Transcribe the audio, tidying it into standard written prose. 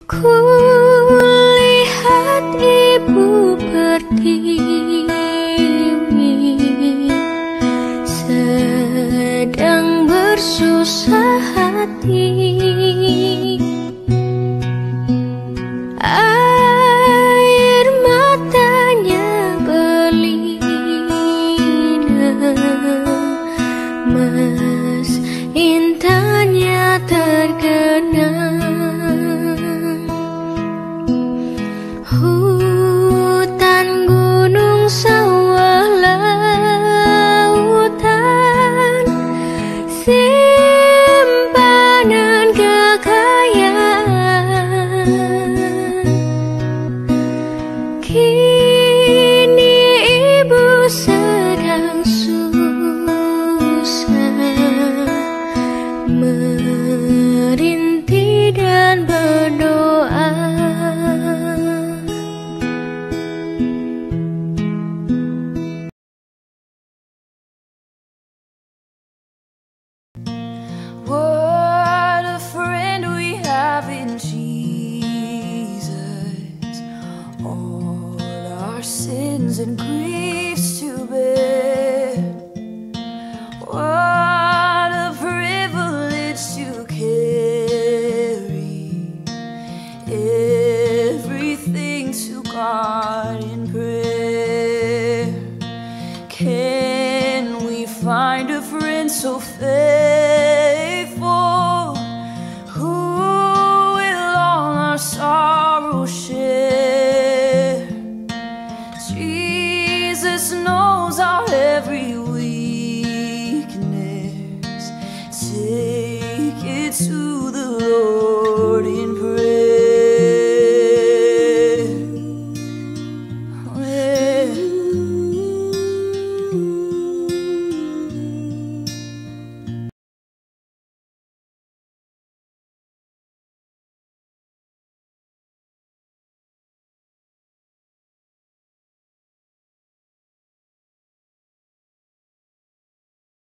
Kulihat ibu pertiwi sedang bersusah hati. Air matanya berlinang, mas intannya tergenang. Hutan, gunung, sawah, lautan, simpanan kekayaan. Kini ibu sedang susah, merintih dan berdoa. What a friend we have in Jesus, all our sins and griefs to bear. What a privilege to carry everything to God in prayer. Can we find a friend so faithful, who will all our sorrow share? Jesus knows our every weakness. Take it to